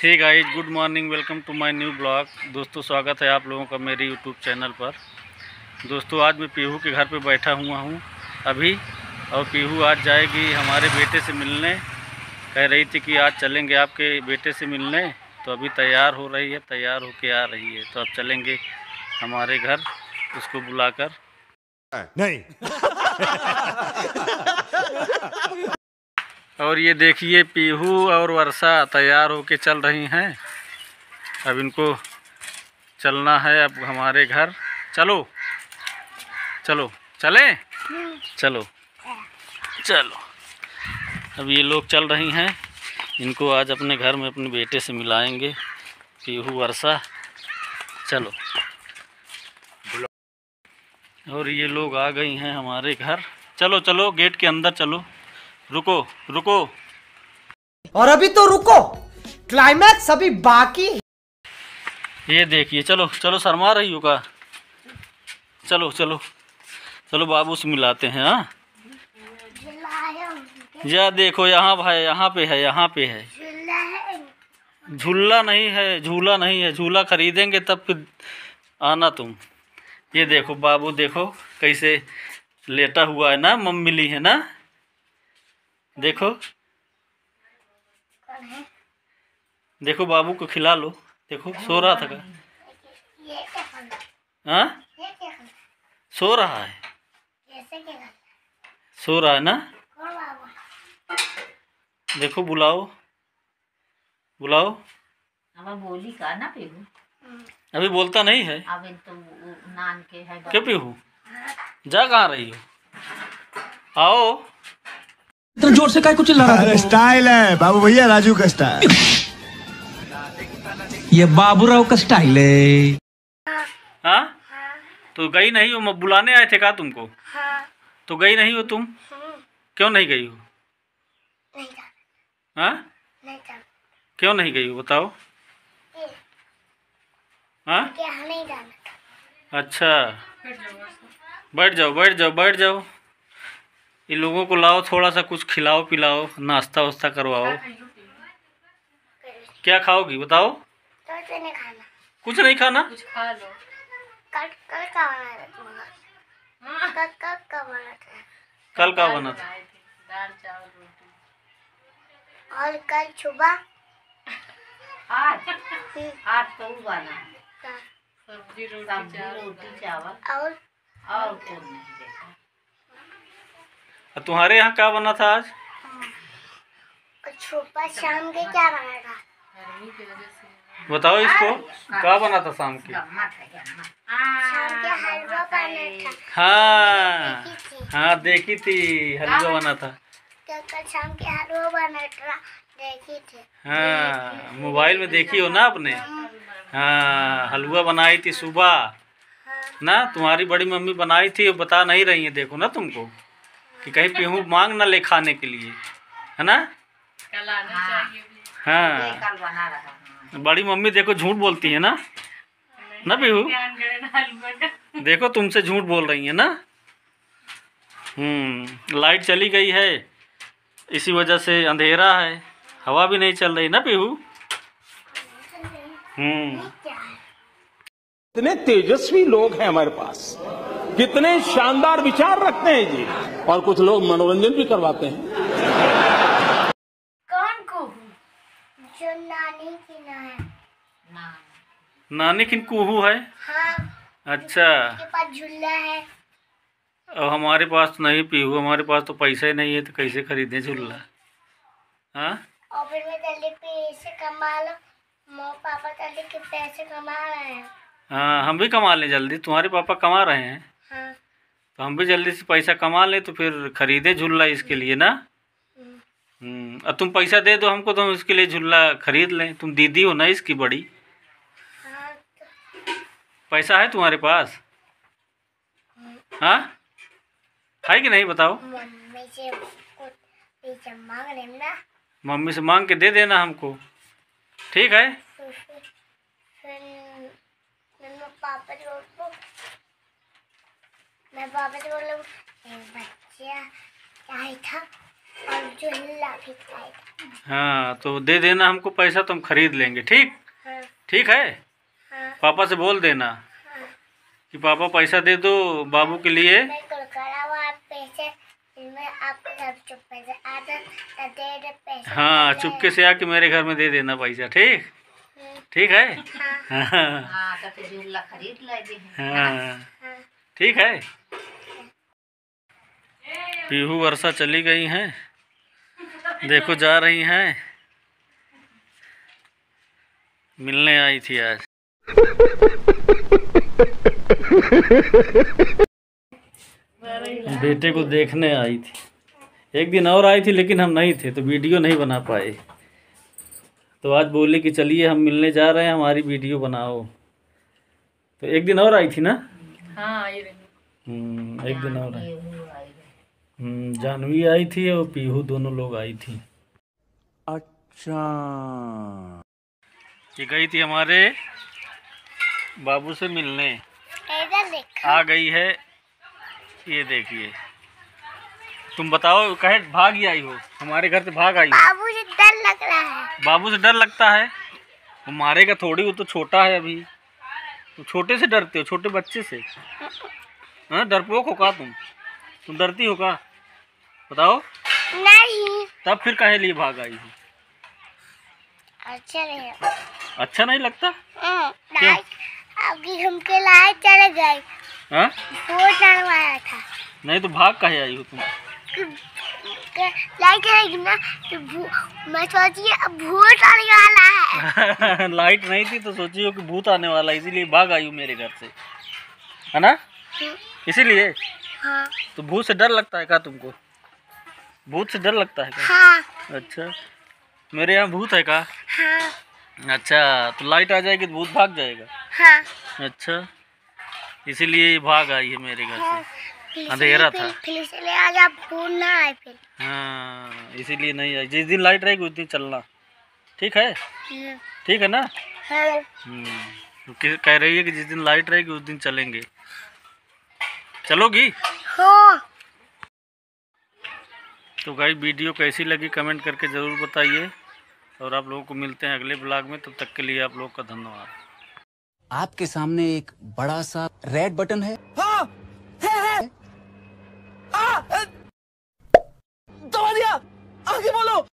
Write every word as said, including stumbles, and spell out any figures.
Hey guys, good morning, welcome to my new blog. दोस्तों, स्वागत है आप लोगों का मेरे यूट्यूब चैनल पर। दोस्तों, आज मैं पीहू के घर पे बैठा हुआ हूँ अभी, और पीहू आज जाएगी हमारे बेटे से मिलने। कह रही थी कि आज चलेंगे आपके बेटे से मिलने, तो अभी तैयार हो रही है, तैयार होके आ रही है। तो अब चलेंगे हमारे घर उसको बुलाकर। नहीं। और ये देखिए, पीहू और वर्षा तैयार होके चल रही हैं। अब इनको चलना है अब हमारे घर। चलो चलो चलें, चलो चलो। अब ये लोग चल रही हैं, इनको आज अपने घर में अपने बेटे से मिलाएंगे। पीहू, वर्षा, चलो। और ये लोग आ गई हैं हमारे घर। चलो चलो, गेट के अंदर चलो। रुको रुको, और अभी तो रुको, क्लाइमैक्स अभी बाकी। ये देखिए, चलो चलो, शर्मा रही हो का? चलो चलो चलो, बाबू से मिलाते हैं। हाँ, या देखो, यहाँ भाई, यहाँ पे है, यहाँ पे है। झूला नहीं है, झूला नहीं है, झूला खरीदेंगे तब फिर आना तुम। ये देखो बाबू, देखो कैसे लेटा हुआ है ना, मम्मी ली है ना। देखो देखो, बाबू को खिला लो। देखो, सो रहा था का? हाँ, सो रहा है, सो रहा है ना। देखो, बुलाओ बुलाओ। अब बोली का ना पीहू, अभी बोलता नहीं है। अब तो नान के है। क्यों पीहू, जा कहाँ रही हो? आओ। तो जोर से काय कुछ चिल्ला रहा है? स्टाइल है बाबू भैया, राजू का स्टाइल। ये बाबूराव का स्टाइल है। हाँ, तो गई नहीं हो? मैं बुलाने आए थे का तुमको? हाँ। तो गई नहीं हो तुम? क्यों नहीं गई हो? नहीं हाँ, नहीं क्यों नहीं गई हो, बताओ। हाँ, क्या नहीं जाना। अच्छा, बैठ जाओ बैठ जाओ बैठ जाओ। इन लोगों को लाओ, थोड़ा सा कुछ खिलाओ पिलाओ, नाश्ता वास्ता करवाओ। क्या खाओगी बताओ? तो नहीं खाना। कुछ नहीं खाना? कुछ खा लो। कल कल का बना था तुम्हारा? कल कल का बना था? कल का बना था? दाल चावल रोटी। और कल सुबह आज आज तो बना सब्जी सब्जी रोटी चावल। और और कौन नहीं देखा। तुम्हारे यहाँ क्या बना था आज? सुबह शाम के क्या बना था? बताओ इसको, क्या बना था शाम के? शाम के हलवा बना था। हाँ देखी थी। हाँ, देखी थी, हलवा बना था। कल कल शाम के हलवा बना था, देखी थी। हाँ, मोबाइल में देखी हो ना आपने? हाँ, हलवा बनाई थी सुबह ना, तुम्हारी बड़ी मम्मी बनाई थी। वो बता नहीं रही है, देखो ना तुमको, कि कहीं पीहू मांग ना ले खाने के लिए, है ना। कल आना चाहिए। हाँ, कल बना रहा। बड़ी मम्मी देखो झूठ बोलती है ना, ना पीहू? देखो, तुमसे झूठ बोल रही है ना। हम्म लाइट चली गई है, इसी वजह से अंधेरा है, हवा भी नहीं चल रही ना पीहू। हम्म कितने तेजस्वी लोग हैं हमारे पास, कितने शानदार विचार रखते हैं जी। और कुछ लोग मनोरंजन भी करवाते हैं। कौन को? जो नानी की ना है। ना नानी की कुहू है? हाँ। अच्छा, के पास झूला है। अब हमारे पास नहीं पीहू, हमारे पास तो पैसा ही नहीं है, तो कैसे खरीदें झूला? हाँ, और फिर मैं जल्दी पैसे कमा लो। मो पापा जल्दी के पैसे कमा रहे हैं। हाँ, हम भी कमा लें जल्दी। तुम्हारे पापा कमा रहे हैं, हाँ। तो हम भी जल्दी से पैसा कमा लें, तो फिर खरीदे झूला इसके लिए ना। हम्म अब तुम पैसा दे दो हमको, तो हम इसके लिए झूला खरीद लें। तुम दीदी हो ना इसकी बड़ी। हाँ, तो पैसा है तुम्हारे पास? हाँ, है कि नहीं बताओ? मम्मी से कुछ पैसा मांग रहे ना। मम्मी से मांग के दे देना हमको, ठीक है? तो फिर फिर मैं पापा से बोलूँ, मैं पापा से बोलूँ, बच्चा क्या था? और झूला भी खाएगा। हाँ तो दे देना हमको पैसा, तो हम खरीद लेंगे। ठीक हाँ ठीक है। हाँ पापा से बोल देना कि पापा पैसा दे दो बाबू के लिए। मैं कुरकुरा वो आप पैसे मैं आपको सब चुप्पे से आदत तो दे दे पैसे। हाँ चुपके से आके मेरे घर में दे देना पैसा। ठीक ठीक है। हाँ हाँ तो फिर झूला खरीद लेंगे। हाँ ठीक है। पीहू वर्षा चली गई हैं, देखो जा रही हैं, मिलने आई थी आज। बेटे को देखने आई थी, एक दिन और आई थी लेकिन हम नहीं थे तो वीडियो नहीं बना पाए, तो आज बोले कि चलिए हम मिलने जा रहे हैं, हमारी वीडियो बनाओ। तो एक दिन और आई थी ना। हाँ ये हम्म एक दिन और आई। हम्म जानवी आई थी और पीहू दोनों लोग आई थी। अच्छा ये गई थी हमारे बाबू से मिलने, इधर देख। आ गई है। ये देखिए, तुम बताओ कहे भाग ही आई हो, हमारे घर से भाग आई हो। बाबू से डर लग रहा है। बाबू से डर लगता है, वो मारेगा थोड़ी, वो तो छोटा है अभी। तो छोटे से डरते हो, छोटे बच्चे से? हाँ डरपोक हो का तुम तुम डरती हो का? बताओ। नहीं तब फिर काहे लिए भाग आई हो? अच्छा नहीं। अच्छा नहीं लगता? लाइट अभी हमके लाइट चले गए। हाँ वो डरवाया था। नहीं तो भाग काहे आई हो तुम? लाइट रहेगी ना तो मैं सोची अब भूत आने वाला है। लाइट नहीं थी तो सोची हो कि भूत आने वाला, इसीलिए भाग आई हूँ मेरे घर से, है ना? इसीलिए। हाँ तो भूत से डर लगता है क्या तुमको? भूत से डर लगता है क्या? हाँ अच्छा, मेरे यहाँ भूत है का? हाँ अच्छा, तो लाइट आ जाएगी तो भूत भाग जाएगा? हाँ अच्छा, इसीलिए ये भाग आई है मेरे घर से, फिर अंधेरा फिर- था। फिर इसलिए आज आप भूल ना आए फिर। हाँ इसीलिए नहीं आई। जिस दिन लाइट रहेगी उस दिन चलना, ठीक है? हम्म, ठीक है ना? हाँ हम्म, तो कि- कह रही है कि जिस दिन लाइट रहेगी उस दिन चलेंगे। चलोगी? हाँ। तो गाइस वीडियो कैसी लगी कमेंट करके ज़रूर बताइए, और आप लोगों को मिलते हैं अगले ब्लॉग में। तब तक के लिए आप लोग का धन्यवाद। आपके सामने एक बड़ा सा रेड बटन है। हाँ है है आ, आ, दबा दिया, आगे बोलो।